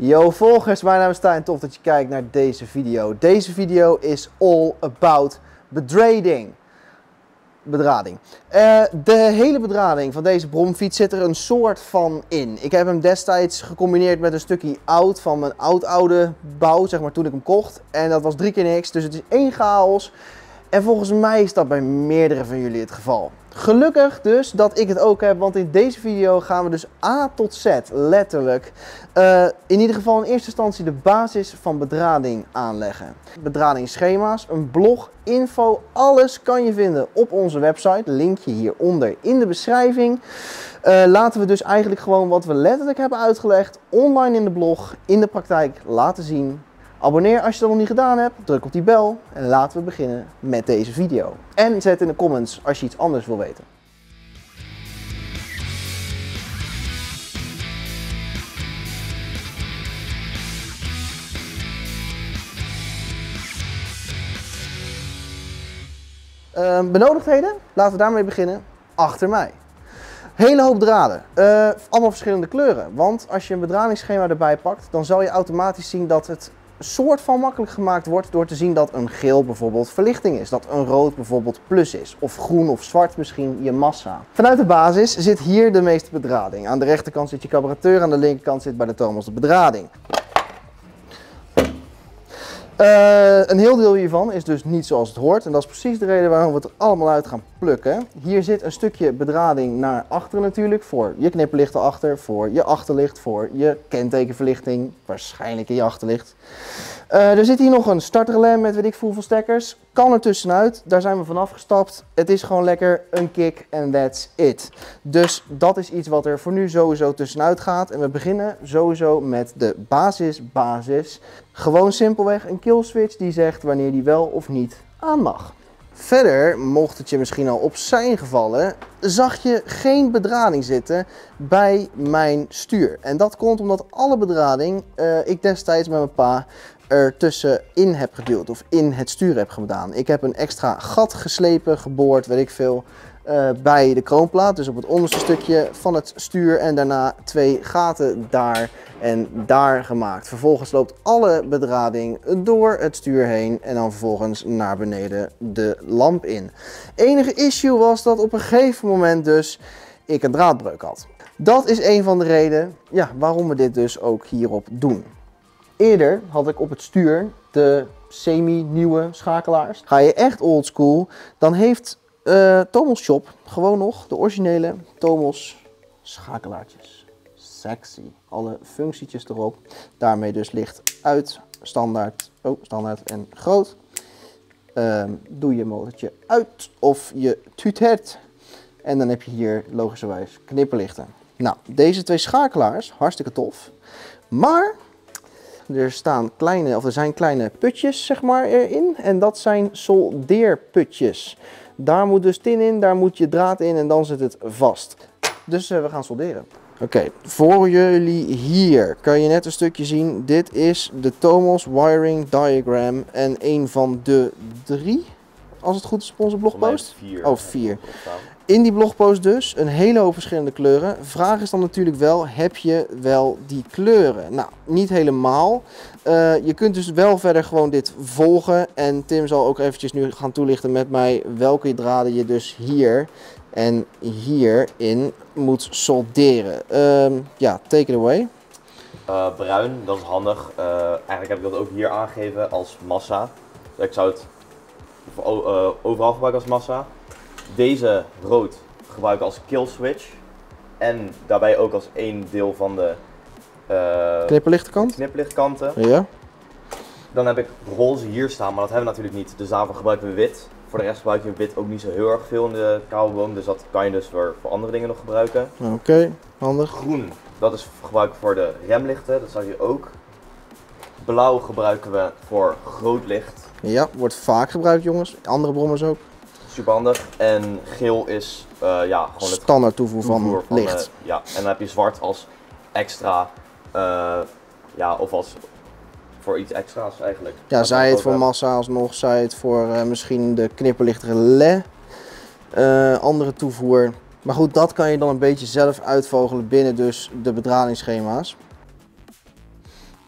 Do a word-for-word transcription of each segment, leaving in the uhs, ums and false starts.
Yo volgers, mijn naam is Stijn, tof dat je kijkt naar deze video. Deze video is all about bedrading. Bedrading. Uh, de hele bedrading van deze bromfiets zit er een soort van in. Ik heb hem destijds gecombineerd met een stukje oud van mijn oud-oude bouw, zeg maar toen ik hem kocht. En dat was drie keer niks, dus het is één chaos. En volgens mij is dat bij meerdere van jullie het geval. Gelukkig dus dat ik het ook heb, want in deze video gaan we dus A tot Z, letterlijk, uh, in ieder geval in eerste instantie de basis van bedrading aanleggen. Bedradingsschema's, een blog, info, alles kan je vinden op onze website, linkje hieronder in de beschrijving. Uh, laten we dus eigenlijk gewoon wat we letterlijk hebben uitgelegd, online in de blog, in de praktijk laten zien. Abonneer als je dat nog niet gedaan hebt, druk op die bel en laten we beginnen met deze video. En zet in de comments als je iets anders wil weten. Uh, benodigdheden, laten we daarmee beginnen, achter mij. Hele hoop draden, uh, allemaal verschillende kleuren, want als je een bedradingsschema erbij pakt, dan zal je automatisch zien dat het soort van makkelijk gemaakt wordt door te zien dat een geel bijvoorbeeld verlichting is, dat een rood bijvoorbeeld plus is, of groen of zwart misschien je massa. Vanuit de basis zit hier de meeste bedrading. Aan de rechterkant zit je carburateur, aan de linkerkant zit bij de Thomas de bedrading. Uh, een heel deel hiervan is dus niet zoals het hoort en dat is precies de reden waarom we het er allemaal uit gaan plukken. Hier zit een stukje bedrading naar achteren natuurlijk, voor je knipperlichten achter, voor je achterlicht, voor je kentekenverlichting, waarschijnlijk in je achterlicht. Uh, er zit hier nog een startrelem met weet ik veel hoeveel stekkers, kan er tussenuit, daar zijn we vanaf gestapt. Het is gewoon lekker een kick en that's it. Dus dat is iets wat er voor nu sowieso tussenuit gaat en we beginnen sowieso met de basis basis. Gewoon simpelweg een kill switch die zegt wanneer die wel of niet aan mag. Verder, mocht het je misschien al op zijn gevallen, zag je geen bedrading zitten bij mijn stuur. En dat komt omdat alle bedrading uh, ik destijds met mijn pa er tussenin heb geduwd of in het stuur heb gedaan. Ik heb een extra gat geslepen, geboord, weet ik veel, uh, bij de kroonplaat. Dus op het onderste stukje van het stuur en daarna twee gaten daar en daar gemaakt. Vervolgens loopt alle bedrading door het stuur heen en dan vervolgens naar beneden de lamp in. Enige issue was dat op een gegeven moment dus ik een draadbreuk had. Dat is een van de redenen ja, waarom we dit dus ook hierop doen. Eerder had ik op het stuur de semi-nieuwe schakelaars. Ga je echt oldschool, dan heeft uh, Thomas Shop gewoon nog de originele Thomas schakelaartjes. Sexy. Alle functietjes erop. Daarmee dus licht uit, standaard, oh, standaard en groot. Uh, doe je motortje uit of je tutert. En dan heb je hier logischerwijs knipperlichten. Nou, deze twee schakelaars, hartstikke tof. Maar er staan kleine, of er zijn kleine putjes zeg maar erin en dat zijn soldeerputjes. Daar moet dus tin in, daar moet je draad in en dan zit het vast. Dus uh, we gaan solderen. Oké, okay, voor jullie hier kan je net een stukje zien. Dit is de Thomas Wiring Diagram en een van de drie, als het goed is op onze blogpost. Vier. Oh, vier. In die blogpost dus een hele hoop verschillende kleuren. Vraag is dan natuurlijk wel, heb je wel die kleuren? Nou, niet helemaal. Uh, je kunt dus wel verder gewoon dit volgen. En Tim zal ook eventjes nu gaan toelichten met mij welke draden je dus hier en hierin moet solderen. Uh, ja, take it away. Uh, bruin, dat is handig. Uh, eigenlijk heb ik dat ook hier aangegeven als massa. Dus ik zou het overal gebruiken als massa. Deze rood gebruiken als kill switch en daarbij ook als één deel van de uh, knipperlichtkant. knipperlichtkanten. Ja. Dan heb ik roze hier staan, maar dat hebben we natuurlijk niet. Dus daarvoor gebruiken we wit. Voor de rest gebruik je wit ook niet zo heel erg veel in de kabelboom, dus dat kan je dus voor, voor andere dingen nog gebruiken. Oké, okay, handig. Groen, dat is gebruikt voor de remlichten, dat zou je ook. Blauw gebruiken we voor groot licht. Ja, wordt vaak gebruikt jongens, andere brommers ook. Super handig. En geel is uh, ja, gewoon het standaard toevoer van, van licht. Uh, ja, en dan heb je zwart als extra, uh, ja, of als voor iets extra's eigenlijk. Ja, dat zij het voor massa alsnog, zij het voor uh, misschien de knipperlicht relais, uh, andere toevoer. Maar goed, dat kan je dan een beetje zelf uitvogelen binnen dus de bedradingsschema's.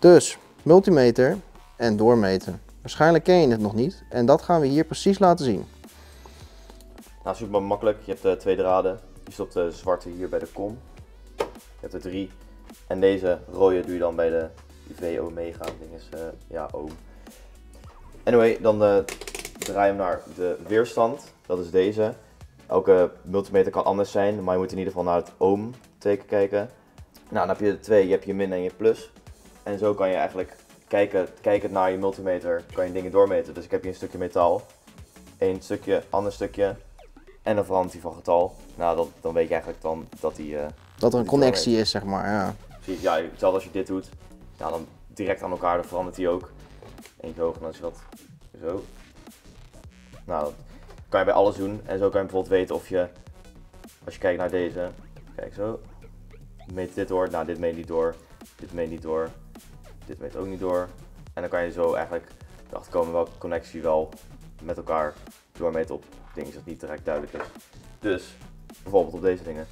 Dus multimeter en doormeten. Waarschijnlijk ken je het nog niet en dat gaan we hier precies laten zien. Nou, super makkelijk. Je hebt uh, twee draden. Je stopt de zwarte hier bij de kom. Je hebt er drie. En deze rode doe je dan bij de V Omega. Ding is uh, ja, ohm. Anyway, dan uh, draai je hem naar de weerstand. Dat is deze. Elke multimeter kan anders zijn, maar je moet in ieder geval naar het ohm teken kijken. Nou, dan heb je de twee. Je hebt je min en je plus. En zo kan je eigenlijk kijken, kijkend naar je multimeter, kan je dingen doormeten. Dus ik heb hier een stukje metaal. Eén stukje, ander stukje. En dan verandert hij van getal. Nou, dat, dan weet je eigenlijk dan dat hij... Uh, dat er een connectie is, zeg maar, ja. Precies, ja, hetzelfde als je dit doet. Ja, dan direct aan elkaar, dan verandert hij ook. Eentje hoog en als je dat zo. Nou, dat kan je bij alles doen. En zo kan je bijvoorbeeld weten of je, als je kijkt naar deze, kijk zo. Meet dit door, nou dit meet niet door, dit meet niet door, dit meet ook niet door. En dan kan je zo eigenlijk erachter komen welke connectie wel met elkaar doormeten op dingen dat niet direct duidelijk is. Dus, bijvoorbeeld op deze dingen.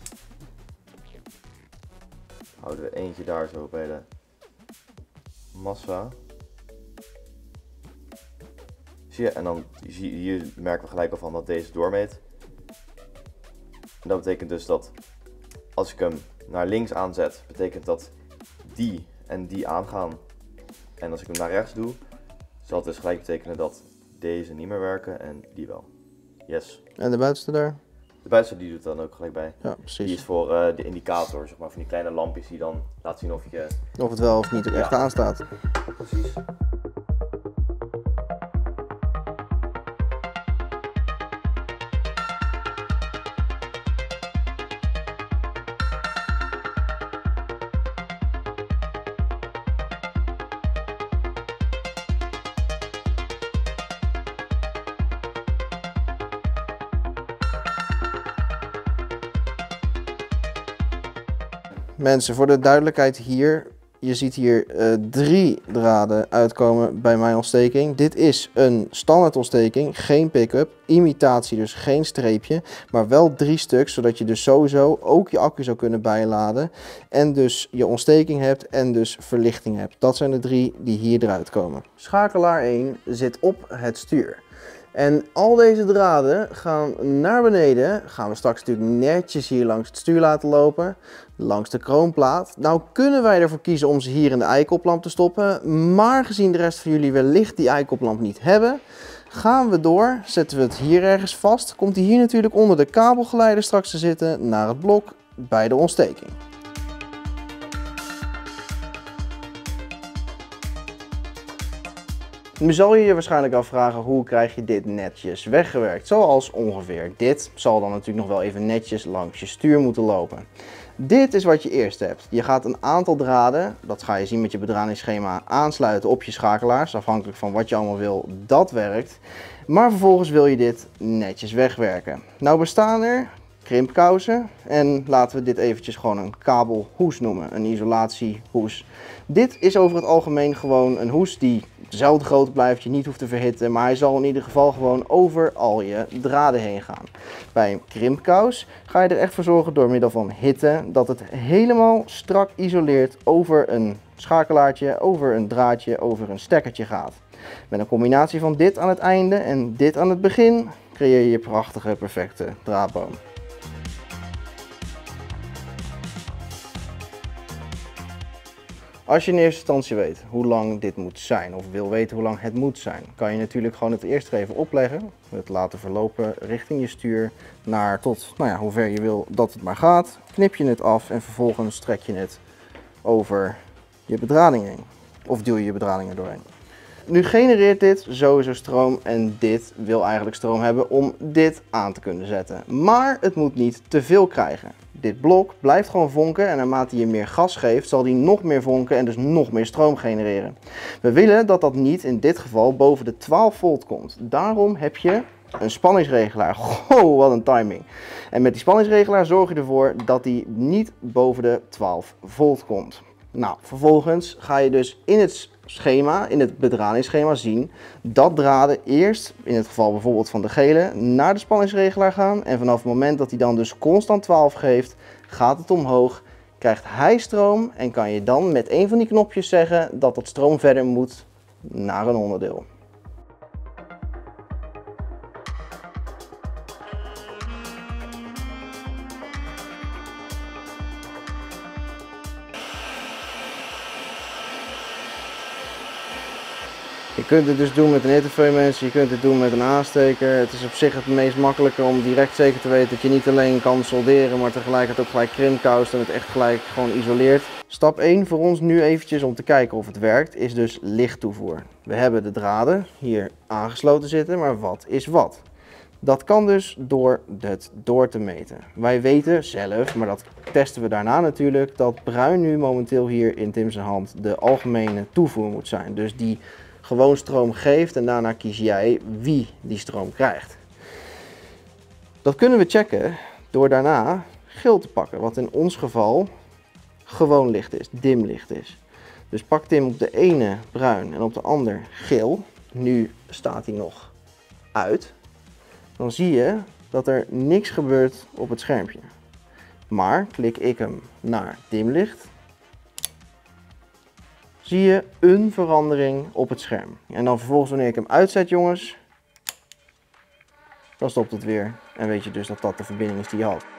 Houden we eentje daar zo bij de massa. Zie je, en dan zie je, hier merken we gelijk al van dat deze doormeet. En dat betekent dus dat als ik hem naar links aanzet, betekent dat die en die aangaan. En als ik hem naar rechts doe, zal het dus gelijk betekenen dat deze niet meer werken en die wel. Yes. En de buitenste daar? De buitenste die doet dan ook gelijk bij. Ja, precies. Die is voor uh, de indicator, zeg maar, van die kleine lampjes die dan laten zien of je... Of het wel of niet ook echt ja. aanstaat. Precies. Mensen, voor de duidelijkheid hier, je ziet hier uh, drie draden uitkomen bij mijn ontsteking. Dit is een standaard ontsteking, geen pick-up, imitatie, dus geen streepje, maar wel drie stuks, zodat je dus sowieso ook je accu zou kunnen bijladen en dus je ontsteking hebt en dus verlichting hebt. Dat zijn de drie die hier eruit komen. Schakelaar één zit op het stuur. En al deze draden gaan naar beneden, gaan we straks natuurlijk netjes hier langs het stuur laten lopen, langs de kroonplaat. Nou kunnen wij ervoor kiezen om ze hier in de eikoplamp te stoppen, maar gezien de rest van jullie wellicht die eikoplamp niet hebben, gaan we door, zetten we het hier ergens vast, komt hij hier natuurlijk onder de kabelgeleider straks te zitten naar het blok bij de ontsteking. Nu zal je je waarschijnlijk afvragen hoe krijg je dit netjes weggewerkt. Zoals ongeveer dit zal dan natuurlijk nog wel even netjes langs je stuur moeten lopen. Dit is wat je eerst hebt. Je gaat een aantal draden, dat ga je zien met je bedradingsschema, aansluiten op je schakelaars. Afhankelijk van wat je allemaal wil, dat werkt. Maar vervolgens wil je dit netjes wegwerken. Nou bestaan er krimpkousen en laten we dit eventjes gewoon een kabelhoes noemen, een isolatiehoes. Dit is over het algemeen gewoon een hoes die dezelfde grootte blijft, je niet hoeft te verhitten, maar hij zal in ieder geval gewoon over al je draden heen gaan. Bij een krimpkous ga je er echt voor zorgen door middel van hitte dat het helemaal strak isoleert over een schakelaartje, over een draadje, over een stekkertje gaat. Met een combinatie van dit aan het einde en dit aan het begin creëer je je prachtige, perfecte draadboom. Als je in eerste instantie weet hoe lang dit moet zijn of wil weten hoe lang het moet zijn, kan je natuurlijk gewoon het eerst even opleggen, het laten verlopen richting je stuur naar tot nou ja, hoe ver je wil dat het maar gaat. Knip je het af en vervolgens trek je het over je bedrading heen of duw je je bedrading er doorheen. Nu genereert dit sowieso stroom en dit wil eigenlijk stroom hebben om dit aan te kunnen zetten. Maar het moet niet te veel krijgen. Dit blok blijft gewoon vonken en naarmate je meer gas geeft zal die nog meer vonken en dus nog meer stroom genereren. We willen dat dat niet in dit geval boven de twaalf volt komt. Daarom heb je een spanningsregelaar. Goh, wat een timing. En met die spanningsregelaar zorg je ervoor dat die niet boven de twaalf volt komt. Nou, vervolgens ga je dus in het schema, in het bedradingsschema zien dat draden eerst, in het geval bijvoorbeeld van de gele, naar de spanningsregelaar gaan. En vanaf het moment dat hij dan dus constant twaalf geeft, gaat het omhoog, krijgt hij stroom en kan je dan met een van die knopjes zeggen dat dat stroom verder moet naar een onderdeel. Je kunt het dus doen met een hitteveun mensen, je kunt het doen met een aansteker. Het is op zich het meest makkelijke om direct zeker te weten dat je niet alleen kan solderen, maar tegelijkertijd ook gelijk krimpkoust en het echt gelijk gewoon isoleert. Stap één voor ons nu eventjes om te kijken of het werkt, is dus lichttoevoer. We hebben de draden hier aangesloten zitten, maar wat is wat? Dat kan dus door het door te meten. Wij weten zelf, maar dat testen we daarna natuurlijk, dat bruin nu momenteel hier in Tim's hand de algemene toevoer moet zijn. Dus die gewoon stroom geeft en daarna kies jij wie die stroom krijgt. Dat kunnen we checken door daarna geel te pakken, wat in ons geval gewoon licht is, dim licht is. Dus pak Tim op de ene bruin en op de ander geel. Nu staat hij nog uit. Dan zie je dat er niks gebeurt op het schermpje. Maar klik ik hem naar dimlicht, zie je een verandering op het scherm. En dan vervolgens wanneer ik hem uitzet jongens, dan stopt het weer. En weet je dus dat dat de verbinding is die je had.